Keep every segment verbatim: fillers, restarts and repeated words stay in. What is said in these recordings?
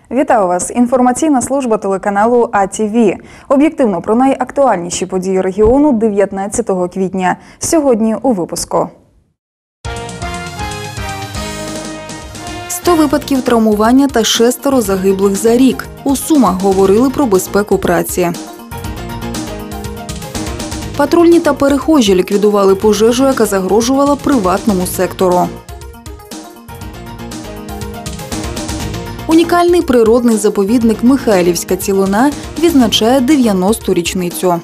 Вітаю вас! Інформаційна служба телеканалу А Ті Ві. Об'єктивно про найактуальніші події регіону дев'ятнадцятого квітня. Сьогодні у випуску. сто випадків травмування та шестеро загиблих за рік. У Сумах говорили про безпеку праці. Патрульні та перехожі ліквідували пожежу, яка загрожувала приватному сектору. Унікальний природний заповідник Михайлівська цілина відзначає дев'яносту річницю.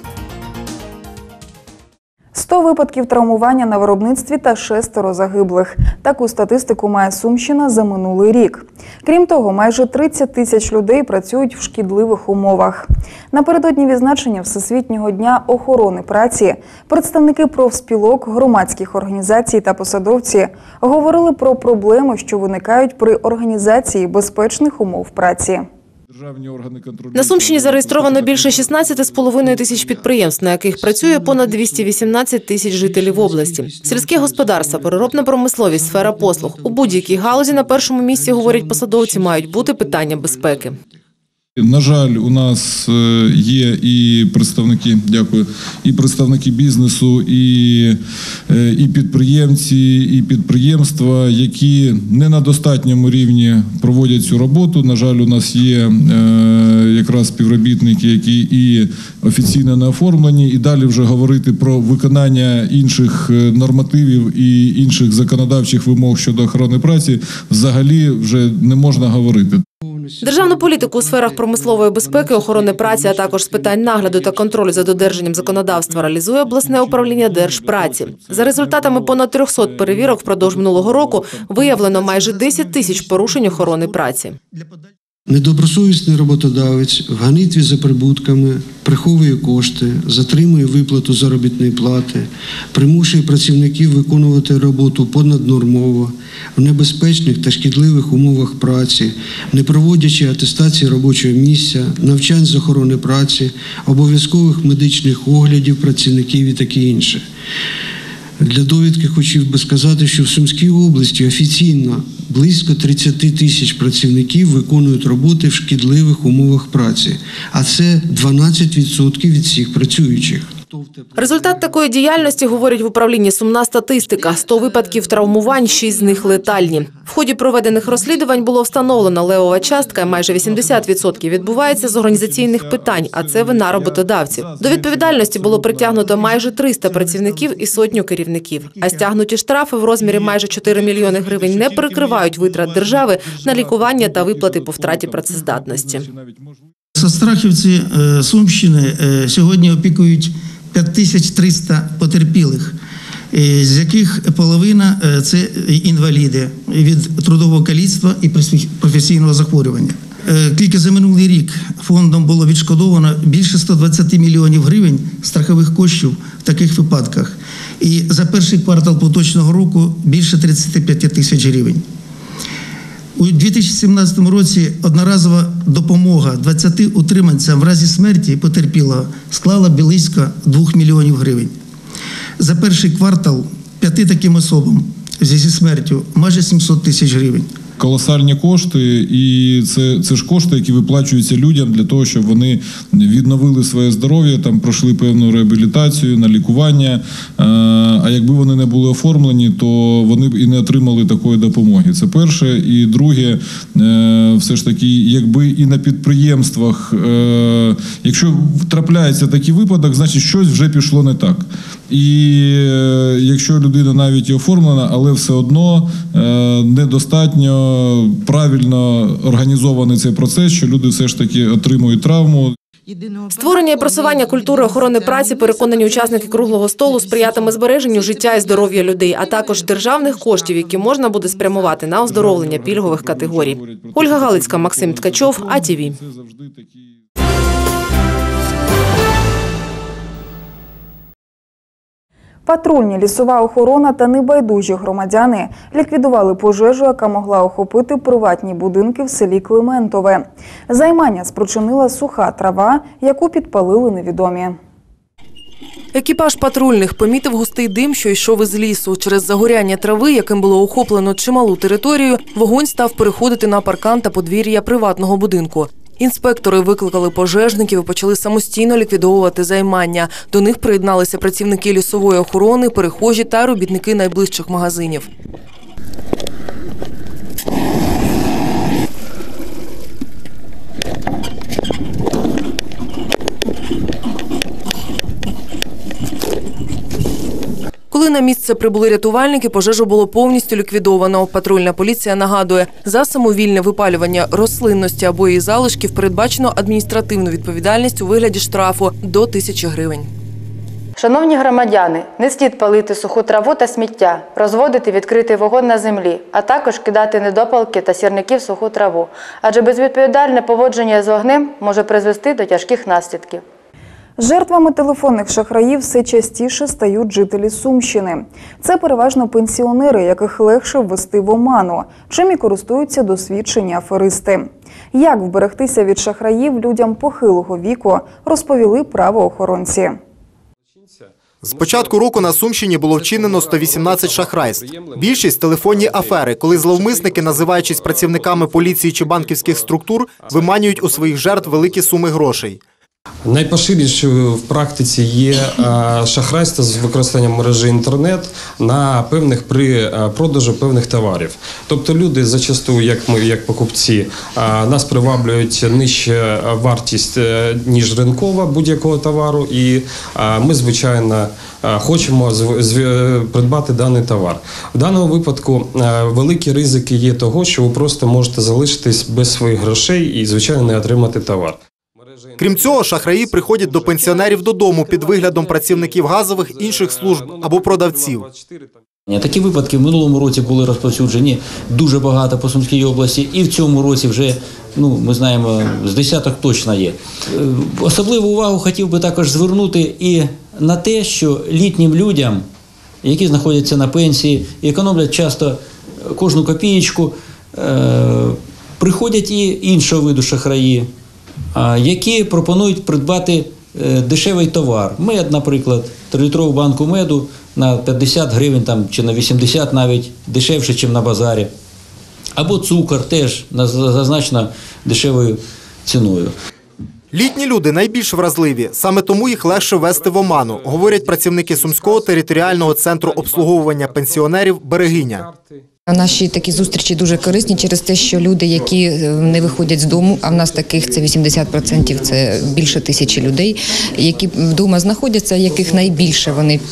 сто випадків травмування на виробництві та шестеро загиблих. Таку статистику має Сумщина за минулий рік. Крім того, майже тридцять тисяч людей працюють в шкідливих умовах. Напередодні відзначення Всесвітнього дня охорони праці представники профспілок, громадських організацій та посадовці говорили про проблеми, що виникають при організації безпечних умов праці. На Сумщині зареєстровано більше шістнадцять з половиною тисяч підприємств, на яких працює понад двісті вісімнадцять тисяч жителів області. Сільське господарство, переробна промисловість, сфера послуг. У будь-якій галузі на першому місці, говорять посадовці, мають бути питання безпеки. На жаль, у нас є і представники, дякую, і представники бізнесу, і, і підприємці, і підприємства, які не на достатньому рівні проводять цю роботу. На жаль, у нас є якраз співробітники, які і офіційно не оформлені, і далі вже говорити про виконання інших нормативів і інших законодавчих вимог щодо охорони праці взагалі вже не можна говорити. Державну політику у сферах промислової безпеки, охорони праці, а також з питань нагляду та контролю за додержанням законодавства реалізує обласне управління Держпраці. За результатами понад трьохсот перевірок впродовж минулого року виявлено майже десять тисяч порушень охорони праці. Недобросовісний роботодавець в ганитві за прибутками приховує кошти, затримує виплату заробітної плати, примушує працівників виконувати роботу понаднормово, в небезпечних та шкідливих умовах праці, не проводячи атестації робочого місця, навчань з охорони праці, обов'язкових медичних оглядів працівників і таке інше. Для довідки хотів би сказати, що в Сумській області офіційно близько тридцять тисяч працівників виконують роботи в шкідливих умовах праці, а це дванадцять відсотків від всіх працюючих. Результат такої діяльності, говорять в управлінні, сумна статистика. сто випадків травмувань, шість з них летальні. В ході проведених розслідувань було встановлено, левова частка, майже вісімдесят відсотків, відбувається з організаційних питань, а це вина роботодавців. До відповідальності було притягнуто майже триста працівників і сотню керівників. А стягнуті штрафи в розмірі майже чотири мільйони гривень не перекривають витрат держави на лікування та виплати по втраті працездатності. Соцстрахівці Сумщини сьогодні опікують п'ять тисяч триста потерпілих, з яких половина – це інваліди від трудового каліцтва і професійного захворювання. Тільки за минулий рік фондом було відшкодовано більше ста двадцяти мільйонів гривень страхових коштів в таких випадках. І за перший квартал поточного року більше тридцяти п'яти тисяч гривень. У дві тисячі сімнадцятому році одноразова допомога двадцяти утриманцям в разі смерті потерпілого склала близько двох мільйонів гривень. За перший квартал п'яти таким особам зі смертю майже сімсот тисяч гривень. Колосальні кошти, і це, це ж кошти, які виплачуються людям для того, щоб вони відновили своє здоров'я, там пройшли певну реабілітацію, на лікування. А якби вони не були оформлені, то вони б і не отримали такої допомоги. Це перше. І друге, все ж таки, якби і на підприємствах, якщо трапляється такий випадок, значить щось вже пішло не так. І якщо людина навіть і оформлена, але все одно недостатньо правильно організований цей процес, що люди все ж таки отримують травму. Створення і просування культури охорони праці, переконані учасники круглого столу, сприятиме збереженню життя і здоров'я людей, а також державних коштів, які можна буде спрямувати на оздоровлення пільгових категорій. Ольга Галицька, Максим Ткачов, А Ті Ві. Патрульні, лісова охорона та небайдужі громадяни ліквідували пожежу, яка могла охопити приватні будинки в селі Климентове. Займання спричинила суха трава, яку підпалили невідомі. Екіпаж патрульних помітив густий дим, що йшов із лісу. Через загоряння трави, яким було охоплено чималу територію, вогонь став переходити на паркан та подвір'я приватного будинку. Інспектори викликали пожежників і почали самостійно ліквідовувати займання. До них приєдналися працівники лісової охорони, перехожі та робітники найближчих магазинів. Коли на місце прибули рятувальники, пожежу було повністю ліквідовано. Патрульна поліція нагадує, за самовільне випалювання рослинності або її залишків передбачено адміністративну відповідальність у вигляді штрафу до тисячі гривень. Шановні громадяни, не слід палити суху траву та сміття, розводити відкритий вогонь на землі, а також кидати недопалки та сірники в суху траву. Адже безвідповідальне поводження з вогнем може призвести до тяжких наслідків. Жертвами телефонних шахраїв все частіше стають жителі Сумщини. Це переважно пенсіонери, яких легше ввести в оману, чим і користуються досвідчені аферисти. Як вберегтися від шахраїв людям похилого віку, розповіли правоохоронці. З початку року на Сумщині було вчинено сто вісімнадцять шахрайств. Більшість – телефонні афери, коли зловмисники, називаючись працівниками поліції чи банківських структур, виманюють у своїх жертв великі суми грошей. Найпоширенішою в практиці є шахрайство з використанням мережі інтернет на певних при продажу певних товарів. Тобто люди зачасту, як ми, як покупці, нас приваблюють нижче вартість, ніж ринкова будь-якого товару, і ми, звичайно, хочемо придбати даний товар. В даному випадку великі ризики є того, що ви просто можете залишитись без своїх грошей і, звичайно, не отримати товар. Крім цього, шахраї приходять до пенсіонерів додому під виглядом працівників газових, інших служб або продавців. Такі випадки в минулому році були розповсюджені дуже багато по Сумській області, і в цьому році вже, ну, ми знаємо, з десяток точно є. Особливу увагу хотів би також звернути і на те, що літнім людям, які знаходяться на пенсії і економлять часто кожну копієчку, приходять і іншого виду шахраї, які пропонують придбати дешевий товар. Мед, наприклад, трилітрову банку меду на п'ятдесят гривень там, чи на вісімдесят навіть, дешевше, ніж на базарі. Або цукор теж за значно дешевою ціною. Літні люди найбільш вразливі, саме тому їх легше ввести в оману, говорять працівники Сумського територіального центру обслуговування пенсіонерів «Берегиня». Наші такі зустрічі дуже корисні через те, що люди, які не виходять з дому, а в нас таких це вісімдесят відсотків, це більше тисячі людей, які вдома знаходяться, яких найбільше вони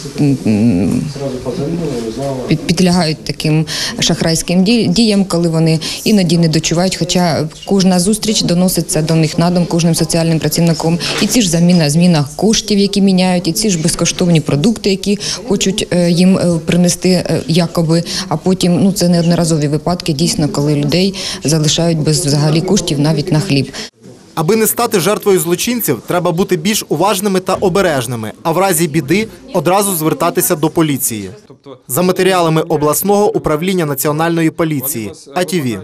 підлягають таким шахрайським діям, коли вони іноді не дочувають, хоча кожна зустріч доноситься до них на дом кожним соціальним працівником. І ці ж заміна, зміна коштів, які міняють, і ці ж безкоштовні продукти, які хочуть їм принести якоби, а потім, ну, це неодноразові випадки, дійсно, коли людей залишають без взагалі коштів навіть на хліб. Аби не стати жертвою злочинців, треба бути більш уважними та обережними, а в разі біди одразу звертатися до поліції. За матеріалами обласного управління Національної поліції. А Ті Ві.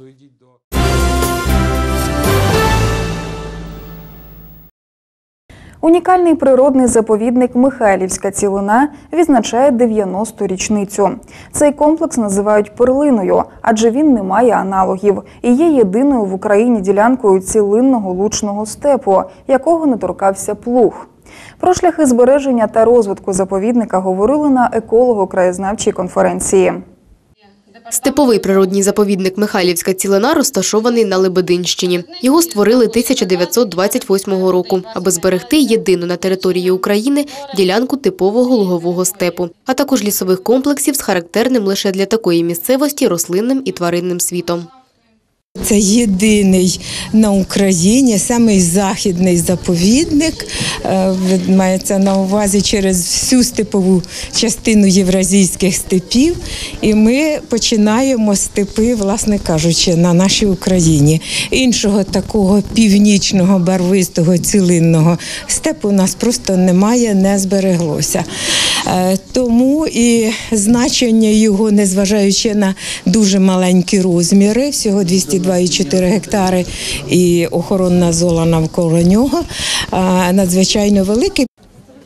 Унікальний природний заповідник Михайлівська цілина відзначає дев'яносту річницю. Цей комплекс називають перлиною, адже він не має аналогів і є єдиною в Україні ділянкою цілинного лучного степу, якого не торкався плуг. Про шляхи збереження та розвитку заповідника говорили на еколого-краєзнавчій конференції. Степовий природній заповідник Михайлівська цілина розташований на Лебединщині. Його створили тисяча дев'ятсот двадцять восьмого року, аби зберегти єдину на території України ділянку типового лугового степу, а також лісових комплексів з характерним лише для такої місцевості рослинним і тваринним світом. Це єдиний на Україні, самий західний заповідник, мається на увазі через всю степову частину євразійських степів. І ми починаємо степи, власне кажучи, на нашій Україні. Іншого такого північного, барвистого, цілинного степу у нас просто немає, не збереглося. Тому і значення його, незважаючи на дуже маленькі розміри, всього двісті два цілих чотири гектари і охоронна зона навколо нього, надзвичайно великий.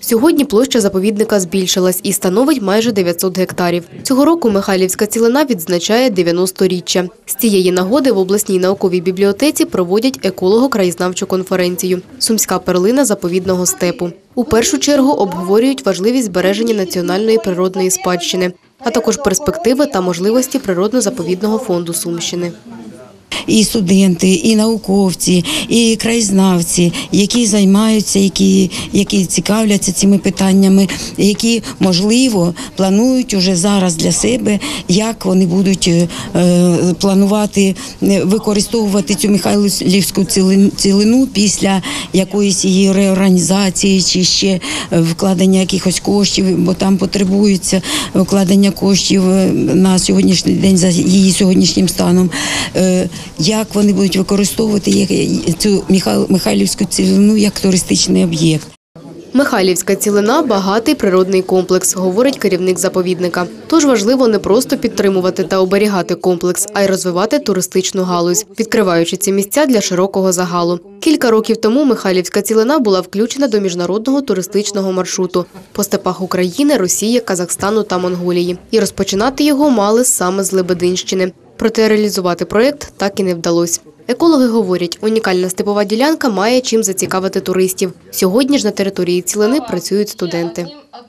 Сьогодні площа заповідника збільшилась і становить майже дев'ятсот гектарів. Цього року Михайлівська цілина відзначає дев'яносторіччя. З цієї нагоди в обласній науковій бібліотеці проводять еколого-краєзнавчу конференцію «Сумська перлина заповідного степу». У першу чергу обговорюють важливість збереження національної природної спадщини, а також перспективи та можливості природно-заповідного фонду Сумщини. І студенти, і науковці, і краєзнавці, які займаються, які, які цікавляться цими питаннями, які, можливо, планують уже зараз для себе, як вони будуть е, планувати використовувати цю Михайлівську цілину після якоїсь її реорганізації чи ще вкладення якихось коштів, бо там потребується вкладення коштів на сьогоднішній день за її сьогоднішнім станом. Е, Як вони будуть використовувати цю Михайлівську цілину як туристичний об'єкт. Михайлівська цілина – багатий природний комплекс, говорить керівник заповідника. Тож важливо не просто підтримувати та оберігати комплекс, а й розвивати туристичну галузь, відкриваючи ці місця для широкого загалу. Кілька років тому Михайлівська цілина була включена до міжнародного туристичного маршруту по степах України, Росії, Казахстану та Монголії. І розпочинати його мали саме з Лебединщини. Проте реалізувати проєкт так і не вдалося. Екологи говорять, унікальна степова ділянка має чим зацікавити туристів. Сьогодні ж на території цілини працюють студенти.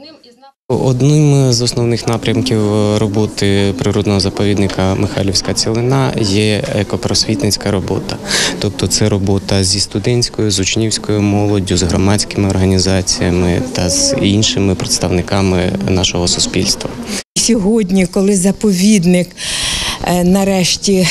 Одним з основних напрямків роботи природного заповідника Михайлівська цілина є екопросвітницька робота. Тобто це робота зі студентською, з учнівською молоддю, з громадськими організаціями та з іншими представниками нашого суспільства. Сьогодні, коли заповідник нарешті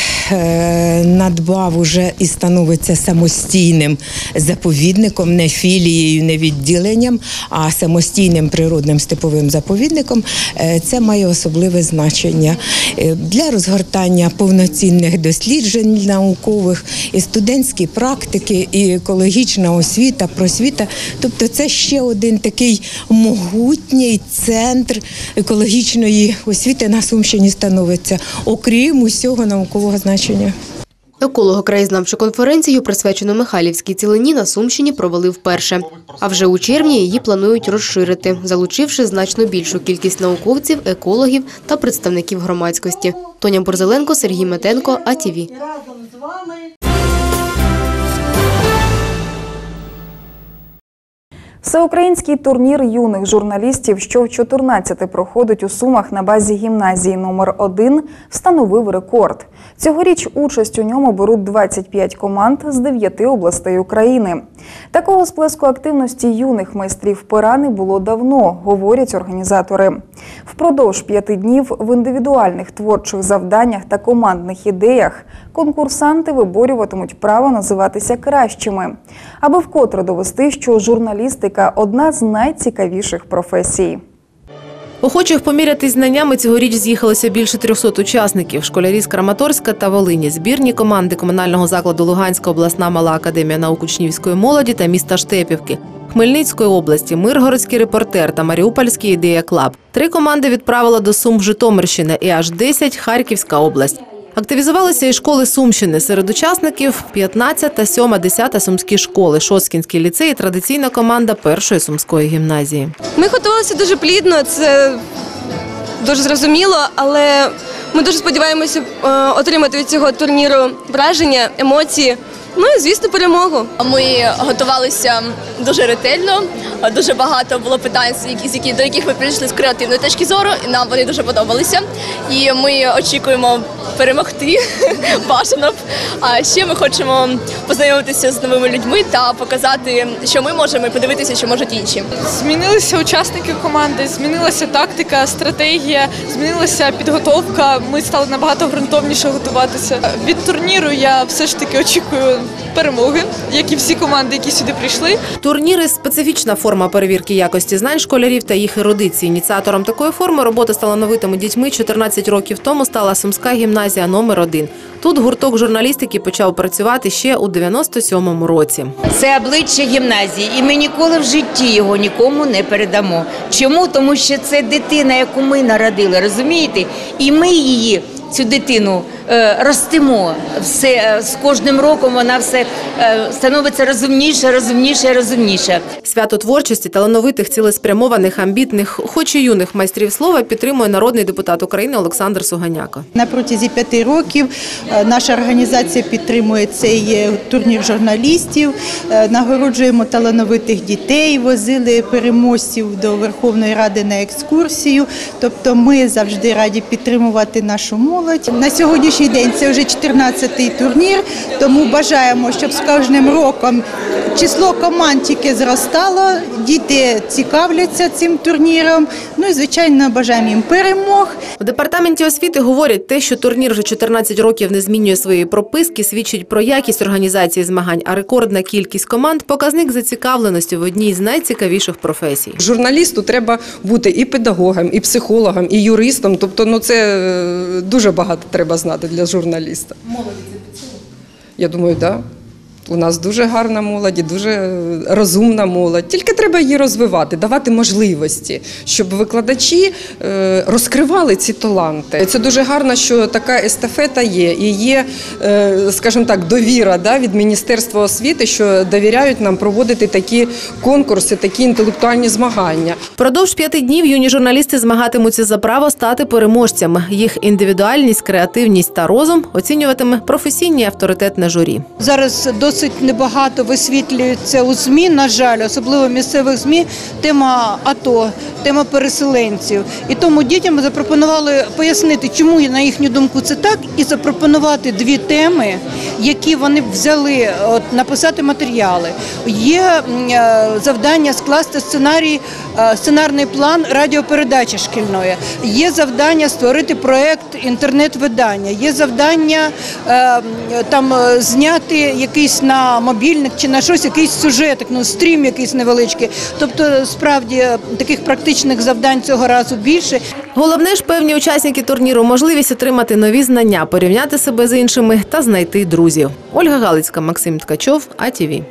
надбав уже і становиться самостійним заповідником, не філією, не відділенням, а самостійним природним степовим заповідником, це має особливе значення для розгортання повноцінних досліджень наукових, і студентські практики, і екологічна освіта, просвіта. Тобто це ще один такий могутній центр екологічної освіти на Сумщині становиться, окрім усього наукового значення. Еколого-краєзнавчу конференцію, присвячену Михайлівській цілині, на Сумщині провели вперше. А вже у червні її планують розширити, залучивши значно більшу кількість науковців, екологів та представників громадськості. Тоня Борзеленко, Сергій Метенко, А Ті Ві. Всеукраїнський турнір юних журналістів, що в чотирнадцяти проходить у Сумах на базі гімназії номер один, встановив рекорд. Цьогоріч участь у ньому беруть двадцять п'ять команд з дев'яти областей України. Такого сплеску активності юних майстрів пера не було давно, говорять організатори. Впродовж п'яти днів в індивідуальних творчих завданнях та командних ідеях конкурсанти виборюватимуть право називатися кращими, аби вкотре довести, що журналістика – одна з найцікавіших професій. Охочих помірятись знаннями цьогоріч з'їхалося більше трьохсот учасників. Школярі з Краматорська та Волині, збірні команди комунального закладу Луганська обласна мала академія наук учнівської молоді та міста Штепівки, Хмельницької області, Миргородський репортер та Маріупольський ідея клаб. Три команди відправила до Сум Житомирщина і аж десять – Харківська область. Активізувалися і школи Сумщини. Серед учасників п'ятнадцята, сьома, десята сумські школи, Шосткінський ліцей і традиційна команда першої сумської гімназії. Ми готувалися дуже плідно, це дуже зрозуміло, але ми дуже сподіваємося отримати від цього турніру враження, емоції. Ну і, звісно, перемогу. Ми готувалися дуже ретельно, дуже багато було питань, до яких ми прийшли з креативної точки зору, і нам вони дуже подобалися. І ми очікуємо перемогти, бажано б. А ще ми хочемо познайомитися з новими людьми та показати, що ми можемо, і подивитися, що можуть інші. Змінилися учасники команди, змінилася тактика, стратегія, змінилася підготовка. Ми стали набагато ґрунтовніше готуватися. Від турніру я все ж таки очікую перемоги, як і всі команди, які сюди прийшли. Турніри – специфічна форма перевірки якості знань школярів та їх ерудиції. Ініціатором такої форми роботи з талановитими дітьми чотирнадцять років тому стала Сумська гімназія номер один. Тут гурток журналістики почав працювати ще у дев'яносто сьомому році. Це обличчя гімназії, і ми ніколи в житті його нікому не передамо. Чому? Тому що це дитина, яку ми народили, розумієте? І ми її цю дитину е, ростимо. Все, е, з кожним роком вона все е, становиться розумніше, розумніше, розумніше. Свято творчості талановитих, цілеспрямованих, амбітних, хоч і юних майстрів слова підтримує народний депутат України Олександр Суганяко. На протязі п'яти років наша організація підтримує цей турнір журналістів, нагороджуємо талановитих дітей, возили переможців до Верховної Ради на екскурсію. Тобто ми завжди раді підтримувати нашу молодь. На сьогоднішній день це вже чотирнадцятий турнір, тому бажаємо, щоб з кожним роком число команд тільки зростало, діти цікавляться цим турніром. Ну і, звичайно, бажаємо їм перемог. В департаменті освіти говорять, те, що турнір вже чотирнадцять років не змінює своєї прописки, свідчить про якість організації змагань, а рекордна кількість команд – показник зацікавленості в одній з найцікавіших професій. Журналісту треба бути і педагогом, і психологом, і юристом. Тобто, ну це дуже багато треба знати для журналіста. Молоді це підсилює? Я думаю, так. Да. У нас дуже гарна молодь, дуже розумна молодь. Тільки треба її розвивати, давати можливості, щоб викладачі розкривали ці таланти. Це дуже гарно, що така естафета є. І є, скажімо так, довіра да, від Міністерства освіти, що довіряють нам проводити такі конкурси, такі інтелектуальні змагання. Впродовж п'яти днів юні журналісти змагатимуться за право стати переможцями. Їх індивідуальність, креативність та розум оцінюватиме професійне і авторитетне журі. Зараз досить небагато висвітлюється у ЗМІ, на жаль, особливо в місцевих ЗМІ, тема АТО, тема переселенців. І тому дітям запропонували пояснити, чому, на їхню думку, це так, і запропонувати дві теми, які вони б взяли, от, написати матеріали. Є завдання скласти сценарій, сценарний план радіопередачі шкільної, є завдання створити проєкт інтернет-видання, є завдання там зняти якийсь на мобільник чи на щось, якийсь сюжет, ну, стрім якийсь невеличкий. Тобто, справді, таких практичних завдань цього разу більше. Головне ж, певні учасники турніру – можливість отримати нові знання, порівняти себе з іншими та знайти друзів. Ольга Галицька, Максим Ткачов, А Т В.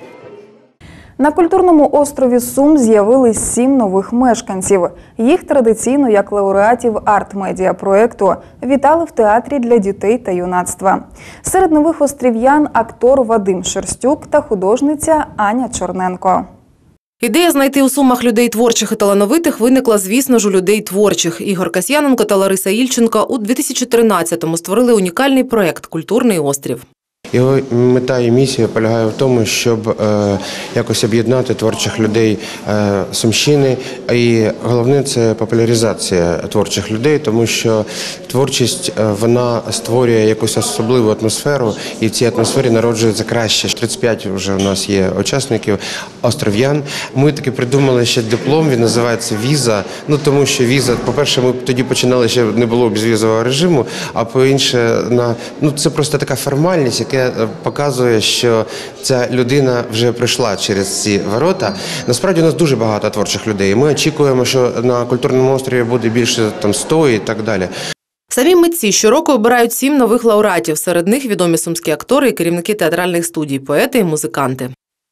На культурному острові Сум з'явились сім нових мешканців. Їх традиційно, як лауреатів арт-медіа-проєкту, вітали в театрі для дітей та юнацтва. Серед нових острів'ян – актор Вадим Шерстюк та художниця Аня Чорненко. Ідея знайти у Сумах людей творчих і талановитих виникла, звісно ж, у людей творчих. Ігор Касьяненко та Лариса Ільченко у дві тисячі тринадцятому створили унікальний проєкт «Культурний острів». Його мета і місія полягає в тому, щоб е, якось об'єднати творчих людей е, Сумщини. І головне – це популяризація творчих людей, тому що творчість, е, вона створює якусь особливу атмосферу, і в цій атмосфері народжується краще. тридцять п'ять вже у нас є учасників, остров'ян. Ми таки придумали ще диплом, він називається «Віза». Ну, тому що віза, по-перше, ми тоді починали, ще не було безвізового режиму, а по-інше, на, ну, це просто така формальність, яка показує, що ця людина вже пройшла через ці ворота. Насправді у нас дуже багато творчих людей. Ми очікуємо, що на культурному острові буде більше там сто і так далі. Самі митці щороку обирають сім нових лауреатів. Серед них відомі сумські актори і керівники театральних студій, поети і музиканти.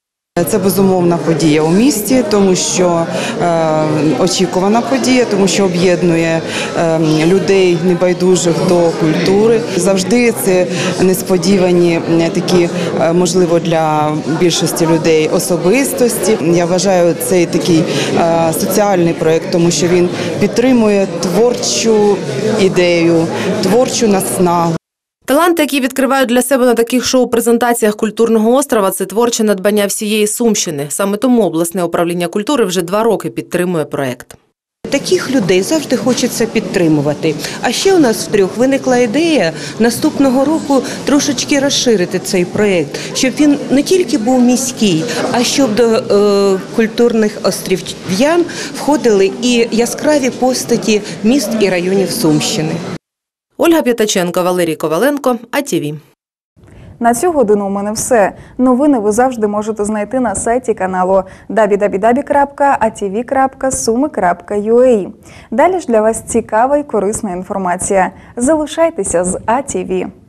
Це безумовна подія у місті, тому що е, очікувана подія, тому що об'єднує е, людей небайдужих до культури. Завжди це несподівані такі, е, можливо, для більшості людей особистості. Я вважаю, цей такий е, соціальний проєкт, тому що він підтримує творчу ідею, творчу наснагу. Таланти, які відкривають для себе на таких шоу-презентаціях культурного острова – це творче надбання всієї Сумщини. Саме тому обласне управління культури вже два роки підтримує проєкт. Таких людей завжди хочеться підтримувати. А ще у нас втрьох виникла ідея наступного року трошечки розширити цей проєкт, щоб він не тільки був міський, а щоб до е, культурних острів'ян входили і яскраві постаті міст і районів Сумщини. Ольга П'ятаченко, Валерій Коваленко, А Т В. На цю годину у мене все. Новини ви завжди можете знайти на сайті каналу дабл ю дабл ю дабл ю крапка а ті ві крапка суми крапка ю а. Далі ж для вас цікава і корисна інформація. Залишайтеся з А Т В.